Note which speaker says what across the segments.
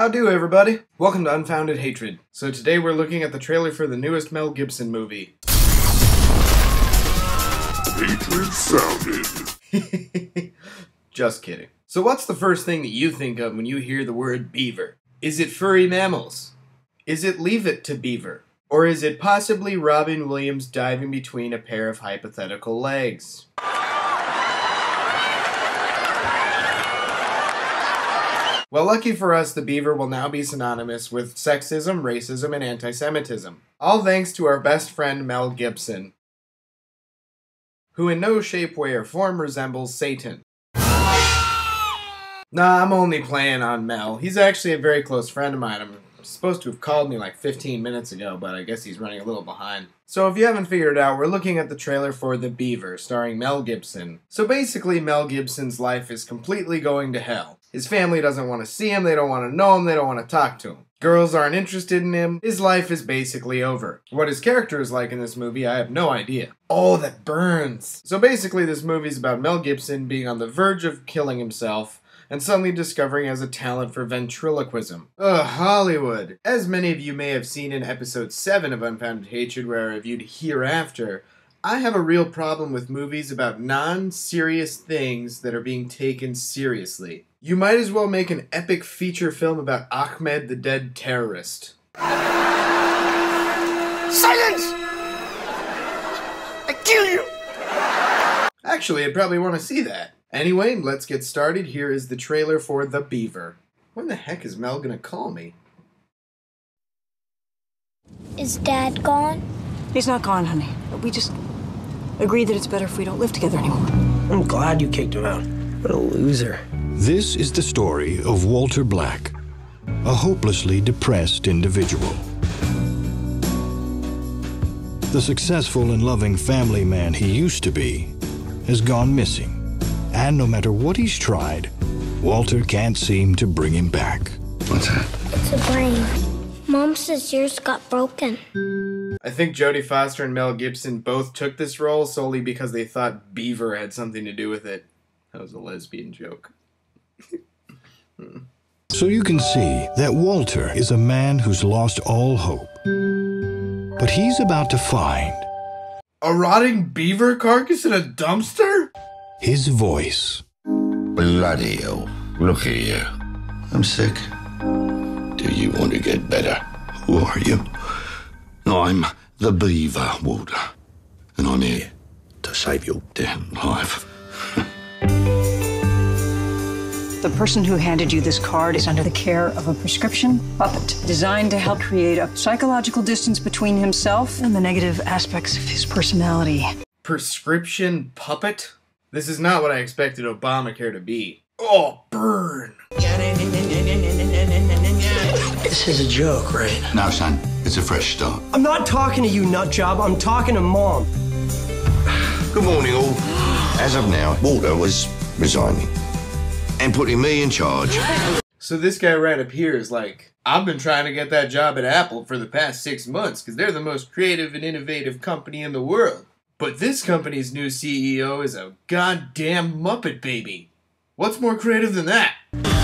Speaker 1: Howdo everybody! Welcome to Unfounded Hatred. So today we're looking at the trailer for the newest Mel Gibson movie.
Speaker 2: Hatred sounded.
Speaker 1: Just kidding. So what's the first thing that you think of when you hear the word beaver? Is it furry mammals? Is it Leave It to Beaver? Or is it possibly Robin Williams diving between a pair of hypothetical legs? Well, lucky for us, the beaver will now be synonymous with sexism, racism, and anti-Semitism. All thanks to our best friend Mel Gibson, who in no shape, way, or form resembles Satan. Nah, I'm only playing on Mel. He's actually a very close friend of mine. I'm supposed to have called me like 15 minutes ago, but I guess he's running a little behind. So if you haven't figured it out, we're looking at the trailer for The Beaver, starring Mel Gibson. So basically, Mel Gibson's life is completely going to hell. His family doesn't want to see him, they don't want to know him, they don't want to talk to him. Girls aren't interested in him, his life is basically over. What his character is like in this movie, I have no idea. Oh, that burns! So basically, this movie's about Mel Gibson being on the verge of killing himself, and suddenly discovering he has a talent for ventriloquism. Ugh, Hollywood. As many of you may have seen in episode 7 of Unfounded Hatred, where I reviewed Hereafter, I have a real problem with movies about non-serious things that are being taken seriously. You might as well make an epic feature film about Ahmed the Dead Terrorist.
Speaker 3: Silence! I kill you!
Speaker 1: Actually, I'd probably want to see that. Anyway, let's get started. Here is the trailer for The Beaver. When the heck is Mel gonna call me?
Speaker 4: Is Dad gone?
Speaker 5: He's not gone, honey. We just agreed that it's better if we don't live together anymore.
Speaker 3: I'm glad you kicked him out. What a loser.
Speaker 6: This is the story of Walter Black, a hopelessly depressed individual. The successful and loving family man he used to be has gone missing. And no matter what he's tried, Walter can't seem to bring him back.
Speaker 2: What's that?
Speaker 4: It's a brain. Mom says yours got broken.
Speaker 1: I think Jodie Foster and Mel Gibson both took this role solely because they thought beaver had something to do with it. That was a lesbian joke.
Speaker 6: So you can see that Walter is a man who's lost all hope. But he's about to find
Speaker 1: A rotting beaver carcass in a dumpster?
Speaker 6: his voice.
Speaker 2: Bloody hell. Look at you. I'm sick. Do you want to get better? Who are you? I'm the Beaver, Walter. And I'm here to save your damn life.
Speaker 5: The person who handed you this card is under the care of a prescription puppet designed to help create a psychological distance between himself and the negative aspects of his personality.
Speaker 1: Prescription puppet? This is not what I expected Obamacare to be. Oh, burn!
Speaker 3: This is a joke, right?
Speaker 2: No, son. It's a fresh start.
Speaker 3: I'm not talking to you, nutjob. I'm talking to Mom.
Speaker 2: Good morning, all. As of now, Walter was resigning and putting me in charge.
Speaker 1: So this guy right up here is like, I've been trying to get that job at Apple for the past 6 months because they're the most creative and innovative company in the world. But this company's new CEO is a goddamn Muppet baby. What's more creative than that?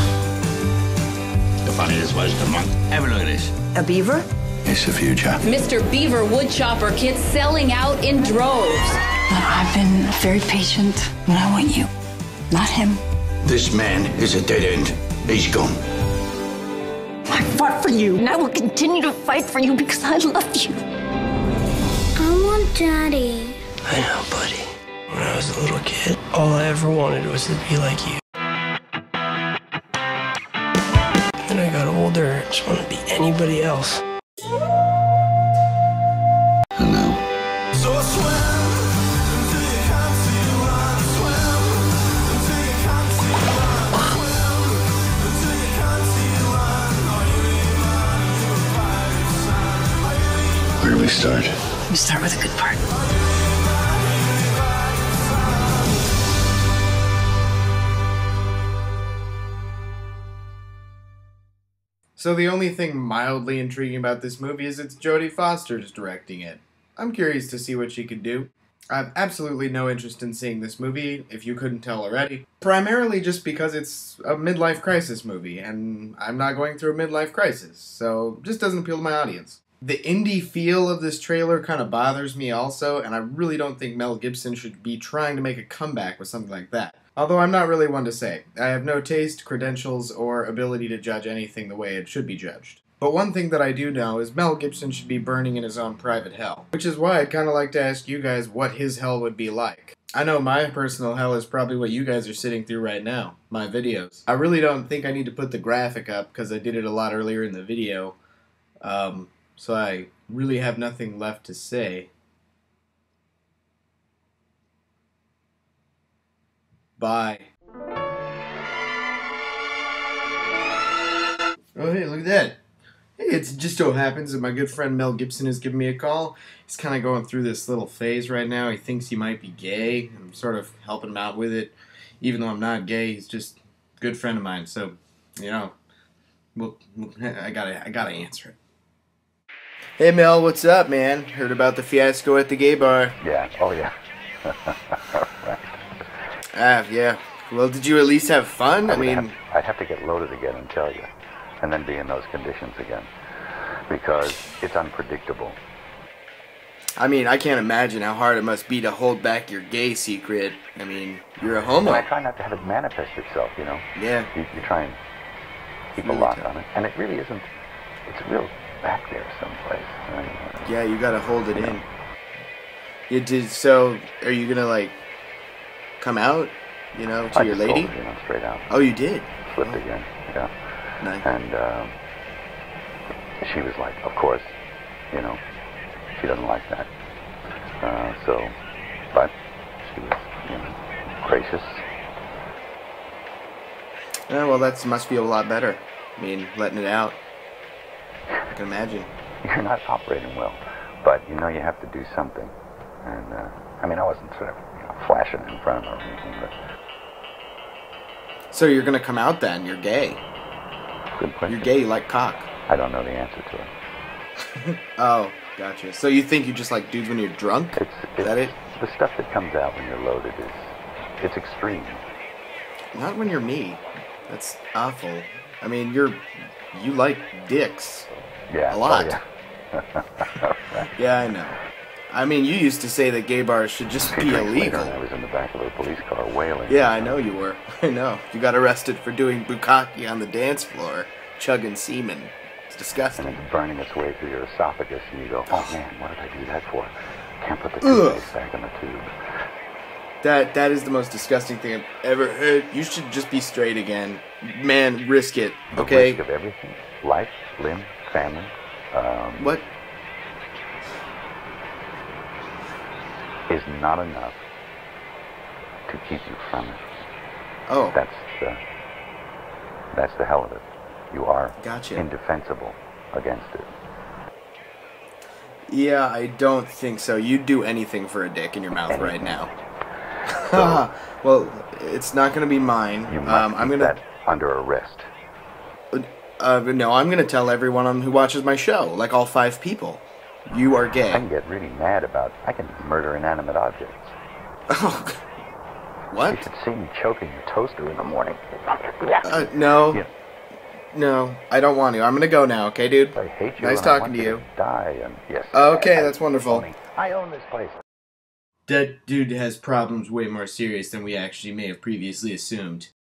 Speaker 2: The funniest waste of month. Have a look at this.
Speaker 5: A beaver?
Speaker 2: It's the future.
Speaker 7: Mr. Beaver Woodchopper kits selling out in droves.
Speaker 5: I've been very patient, but I want you, not him.
Speaker 2: This man is a dead end. He's gone.
Speaker 5: I fought for you, and I will continue to fight for you because I love you.
Speaker 4: I want Daddy.
Speaker 3: I know, buddy. When I was a little kid, all I ever wanted was to be like you. Then I got older, I just wanted to be anybody else.
Speaker 2: Hello.
Speaker 3: So I swam until you can't see one. Swam until you can't see one. Swam until you can't see one.
Speaker 2: Where do we start?
Speaker 5: We start with a good part.
Speaker 1: So the only thing mildly intriguing about this movie is it's Jodie Foster's directing it. I'm curious to see what she could do. I have absolutely no interest in seeing this movie, if you couldn't tell already. Primarily just because it's a midlife crisis movie, and I'm not going through a midlife crisis, so it just doesn't appeal to my audience. The indie feel of this trailer kind of bothers me also, and I really don't think Mel Gibson should be trying to make a comeback with something like that. Although I'm not really one to say. I have no taste, credentials, or ability to judge anything the way it should be judged. But one thing that I do know is Mel Gibson should be burning in his own private hell. Which is why I'd kind of like to ask you guys what his hell would be like. I know my personal hell is probably what you guys are sitting through right now, my videos. I really don't think I need to put the graphic up because I did it a lot earlier in the video. So I really have nothing left to say. Bye. Oh, hey, look at that. Hey, it just so happens that my good friend Mel Gibson is giving me a call. He's kind of going through this little phase right now. He thinks he might be gay. I'm sort of helping him out with it. Even though I'm not gay, he's just a good friend of mine. So, you know, I gotta answer it. Hey, Mel, what's up, man? Heard about the fiasco at the gay bar.
Speaker 8: Yeah, oh yeah.
Speaker 1: Right. Yeah. Well, did you at least have fun?
Speaker 8: I'd have to get loaded again and tell you, and then be in those conditions again, because it's unpredictable.
Speaker 1: I can't imagine how hard it must be to hold back your gay secret. You're a homo.
Speaker 8: And I try not to have it manifest itself, you know.
Speaker 1: Yeah.
Speaker 8: You try and keep a
Speaker 1: really
Speaker 8: lock
Speaker 1: tough.
Speaker 8: on it, and it really isn't. It's real back there someplace.
Speaker 1: Yeah, you gotta hold it in. You did. So, are you gonna like come out? To
Speaker 8: I
Speaker 1: your
Speaker 8: just
Speaker 1: lady?
Speaker 8: told her, straight out.
Speaker 1: Oh, you did.
Speaker 8: Flipped again. Yeah.
Speaker 1: Nice.
Speaker 8: And she was like, of course, she doesn't like that. But she was, gracious.
Speaker 1: Yeah, well, that must feel a lot better. Letting it out. I can imagine.
Speaker 8: You're not operating well, but you have to do something. And I wasn't sort of flashing in front of her or anything, but.
Speaker 1: So you're gonna come out then? You're gay.
Speaker 8: Good question.
Speaker 1: You're gay, you like cock.
Speaker 8: I don't know the answer to it.
Speaker 1: Oh, gotcha. So you think you just like dudes when you're drunk? Is that it?
Speaker 8: The stuff that comes out when you're loaded it's extreme.
Speaker 1: Not when you're me. That's awful. You like dicks.
Speaker 8: Yeah.
Speaker 1: A lot.
Speaker 8: Oh, yeah.
Speaker 1: Yeah, I know. You used to say that gay bars should just be illegal.
Speaker 8: I was in the back of a police car wailing.
Speaker 1: Yeah, I know you were. I know. You got arrested for doing bukkake on the dance floor, chugging semen. It's disgusting.
Speaker 8: And it's burning its way through your esophagus, and you go, oh man, what did I do that for? Can't put the toothpaste back in the tube.
Speaker 1: That is the most disgusting thing I've ever heard. You should just be straight again. Man, risk it, okay?
Speaker 8: The risk of everything. Life, limb, family.
Speaker 1: What?
Speaker 8: Is not enough to keep you from it.
Speaker 1: Oh.
Speaker 8: That's the hell of it. You are
Speaker 1: Gotcha.
Speaker 8: Indefensible against it.
Speaker 1: Yeah, I don't think so. You'd do anything for a dick in your mouth right now.
Speaker 8: So,
Speaker 1: well, it's not going to be mine.
Speaker 8: You must
Speaker 1: I'm
Speaker 8: keep
Speaker 1: gonna
Speaker 8: that under arrest.
Speaker 1: No, I'm going to tell everyone who watches my show, like all 5 people. You are gay.
Speaker 8: I can get really mad I can murder inanimate objects.
Speaker 1: Oh, what?
Speaker 8: You should see me choking a toaster in the morning.
Speaker 1: No.
Speaker 8: Yeah.
Speaker 1: No, I don't want to. I'm going to go now, okay, dude?
Speaker 8: I hate you.
Speaker 1: Nice
Speaker 8: and
Speaker 1: talking
Speaker 8: I want
Speaker 1: to you.
Speaker 8: To die. And yes.
Speaker 1: Okay, that's wonderful.
Speaker 8: I own this place.
Speaker 1: That dude has problems way more serious than we actually may have previously assumed.